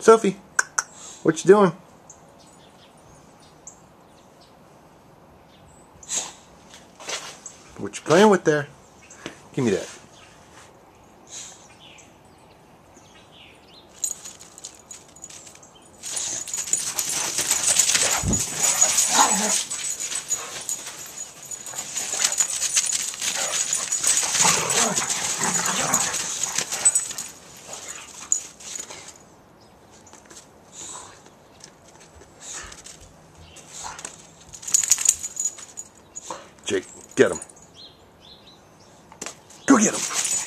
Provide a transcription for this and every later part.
Sophie, what you doing? What you playing with there? Give me that. Jake, get him. Go get him.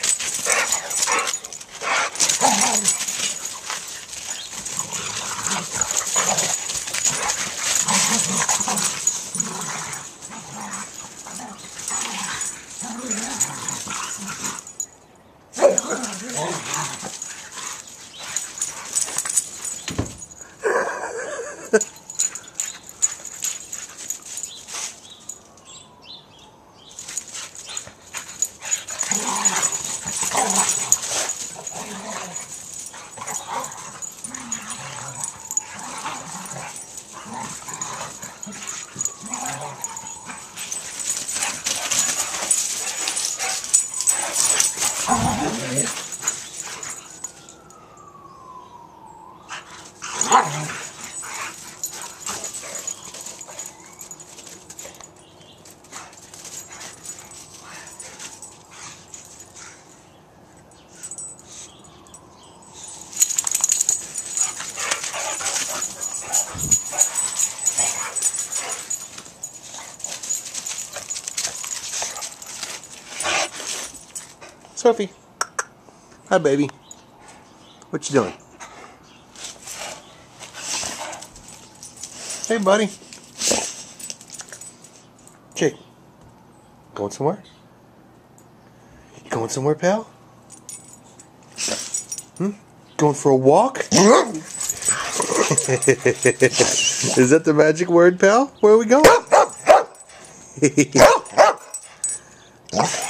Sophie. Hi, baby. What you doing? Hey, buddy. Jake. Going somewhere? You going somewhere, pal? Going for a walk? Is that the magic word, pal? Where are we going?